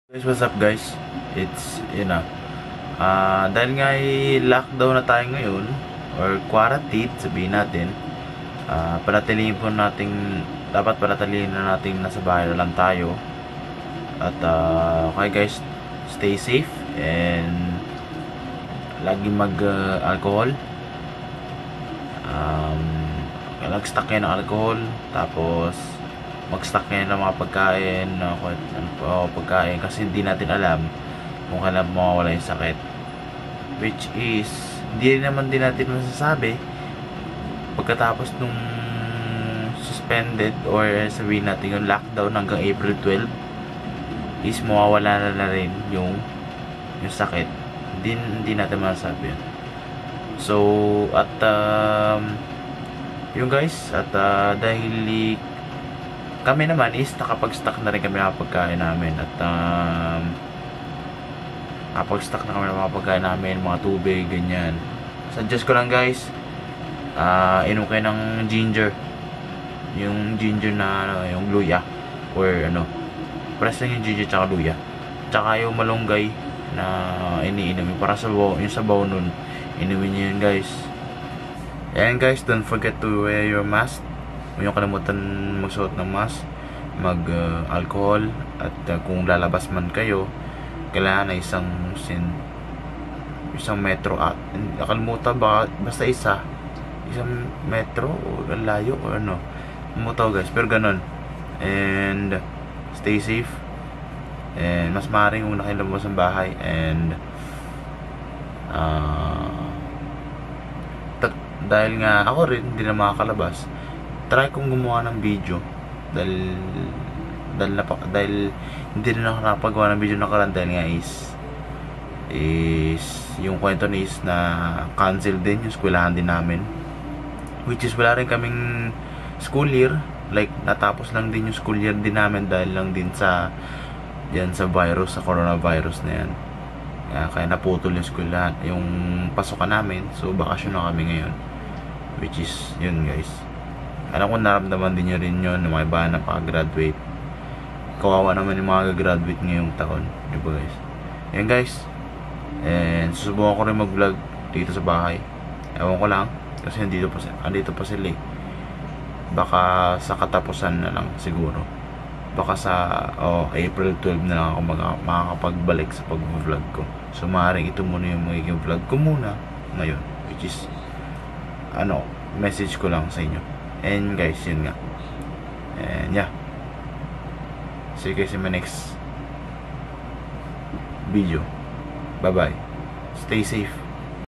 Guys, what's up guys? It's, dahil nga lockdown na tayo ngayon, or quarantine, sabihin natin, panatilihin po natin, dapat panatilihin na natin nasa bahay na lang tayo. At, okay guys, stay safe, and lagi mag-alcohol. Nag-stock kayo ng alcohol, tapos mag-stock ngayon ng mga pagkain, pagkain, kasi hindi natin alam kung kailan mawawala yung sakit, which is hindi naman din natin masasabi pagkatapos nung suspended or sabihin natin yung lockdown hanggang April 12 is mawawala na rin yung sakit. Hindi natin masasabi yun. So at yung guys, at dahil kami naman is nakapag-stock na rin kami ng pagkain namin, at nakapag-stock na kami ng mga pagkain namin, mga tubig, ganyan. Suggest ko lang guys, inom kayo ng ginger, yung ginger na yung luya, or press lang yung ginger tsaka luya, tsaka yung malunggay na iniinom para sa yung sabaw nun, inumin nyo yun guys. And guys, don't forget to wear your mask. Huwag nyo kalimutan magsuot ng mask, mag-alcohol, at kung lalabas man kayo, kailangan na isang metro at nakalimutan basta isang metro o layo o mutaw guys, pero ganun. And stay safe, and mas maaaring kung nakilabas ang bahay, and dahil nga ako rin hindi na makakalabas, try kong gumawa ng video dahil hindi rin ako nakapagawa ng video nakaraan, dahil nga is yung kwento ni is na cancel din yung eskwelahan din namin, which is wala rin kaming school year, like natapos lang din yung school year din namin dahil lang din sa virus, sa coronavirus na yan. Kaya naputol yung eskwelahan, yung pasokan namin, so bakasyon na kami ngayon, which is yun guys. Alam ko naramdaman din nyo rin yun ng mga iba na paka-graduate. Kawawa naman yung mga graduate ngayong taon, diba guys? Yan guys, and susubukan ko rin mag-vlog dito sa bahay. Ewan ko lang, kasi andito pa sila eh. Baka sa katapusan na lang siguro, baka sa April 12 na lang ako makakapagbalik sa pag-vlog ko. So maaaring ito muna yung magiging vlog ko muna ngayon, which is message ko lang sa inyo. And guys, yun nga. And yeah, see you guys in my next video. Bye bye, stay safe.